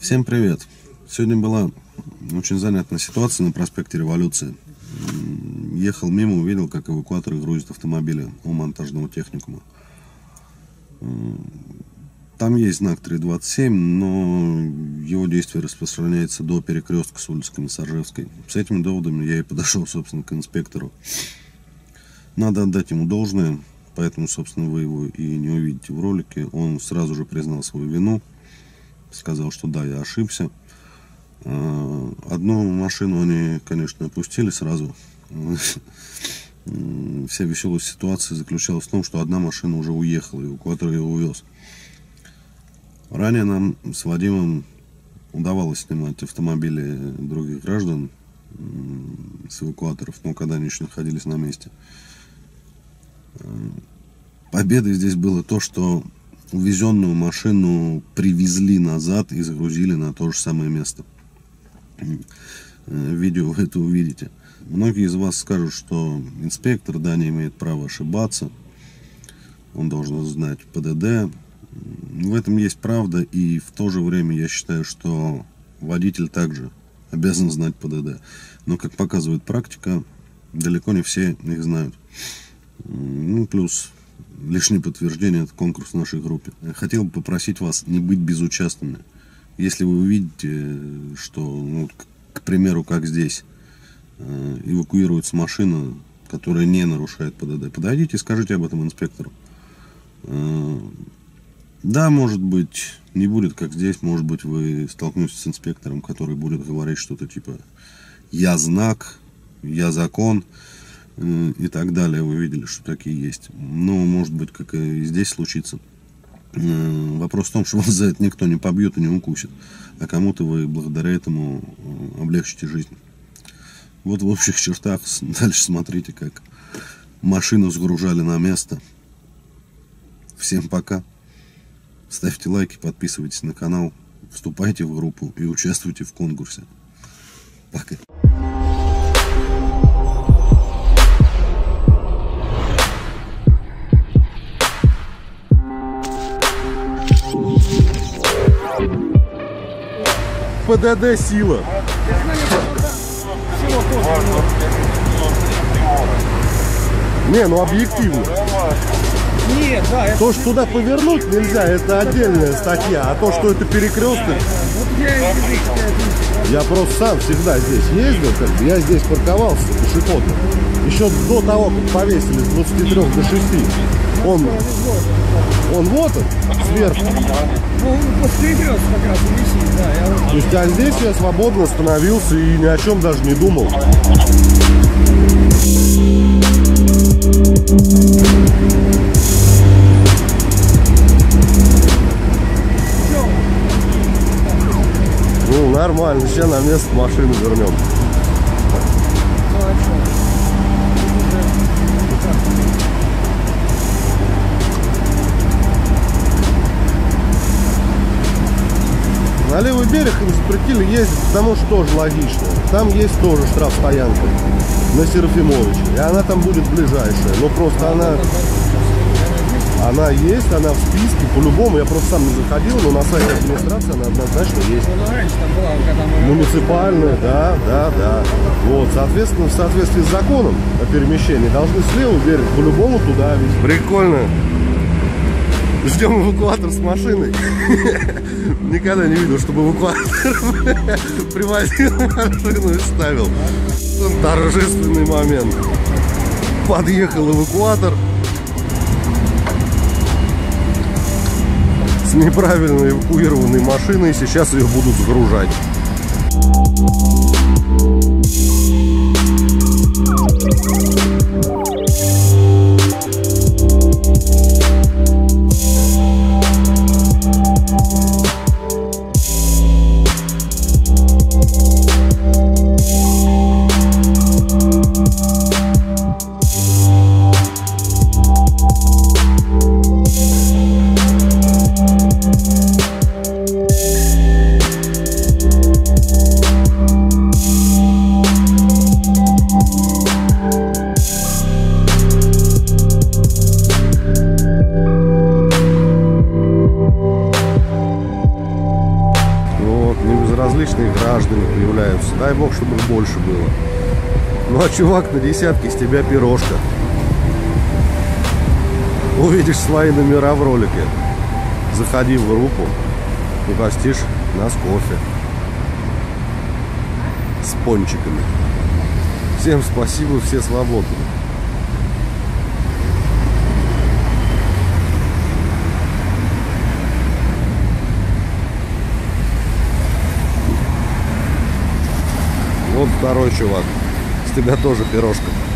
Всем привет! Сегодня была очень занятная ситуация на проспекте Революции. Ехал мимо, увидел, как эвакуаторы грузят автомобили у монтажного техникума. Там есть знак 327, но его действие распространяется до перекрестка с улицы Комиссаржевской. С этими доводами я и подошел, собственно, к инспектору. Надо отдать ему должное, поэтому, собственно, вы его и не увидите в ролике. Он сразу же признал свою вину, сказал, что да, я ошибся. Одну машину они, конечно, опустили сразу. Вся веселая ситуация заключалась в том, что одна машина уже уехала, эвакуатор ее увез. Ранее нам с Вадимом удавалось снимать автомобили других граждан с эвакуаторов, но когда они еще находились на месте. Победой здесь было то, что увезенную машину привезли назад и загрузили на то же самое место. В видео вы это увидите. Многие из вас скажут, что инспектор, да, не имеет права ошибаться. Он должен знать ПДД. В этом есть правда, и в то же время я считаю, что водитель также обязан знать ПДД. Но, как показывает практика, далеко не все их знают. Ну, плюс лишнее подтверждение — это конкурс в нашей группе. Я хотел бы попросить вас не быть безучастными. Если вы увидите, что, ну, к примеру, как здесь, эвакуируется машина, которая не нарушает ПДД, подойдите и скажите об этом инспектору. Да, может быть, не будет как здесь, может быть, вы столкнетесь с инспектором, который будет говорить что-то типа «я знак», «я закон» и так далее. Вы видели, что такие есть. Но, может быть, как и здесь случится. Вопрос в том, что вас за это никто не побьет и не укусит, а кому-то вы благодаря этому облегчите жизнь. Вот в общих чертах. Дальше смотрите, как машину сгружали на место. Всем пока. Ставьте лайки, подписывайтесь на канал, вступайте в группу и участвуйте в конкурсе. Пока. ПДД сила. Не, ну объективно. Нет, да, то, что туда повернуть нельзя, это отдельная статья. А то, что это перекресток. Я просто сам всегда здесь ездил, как бы, я здесь парковался пешеходно. Еще до того, как повесили с 23 до 6. Он вот он, сверху. Ну, после перекрестка как раз висит, да. То есть, а здесь я свободно остановился и ни о чем даже не думал. Ну, нормально, сейчас на место машины вернем. На левый берег им запретили ездить, потому что тоже логично. Там есть тоже штрафстоянка на Серафимовича. И она там будет ближайшая. Но просто она есть, она в списке. По-любому, я просто сам не заходил, но на сайте администрации она однозначно есть. Муниципальная, да. Вот, соответственно, в соответствии с законом о перемещении должны с левого берега по-любому туда везти. Прикольно. Ждем эвакуатор с машиной. Никогда не видел, чтобы эвакуатор привозил машину и ставил. Торжественный момент. Подъехал эвакуатор с неправильно эвакуированной машиной. Сейчас ее будут загружать. различные граждане появляются. Дай бог, чтобы их больше было. Ну а чувак на десятке, с тебя пирожка. Увидишь свои номера в ролике, заходи в группу, угостишь нас кофе с пончиками. Всем спасибо, все свободны. Вот второй чувак, с тебя тоже пирожка.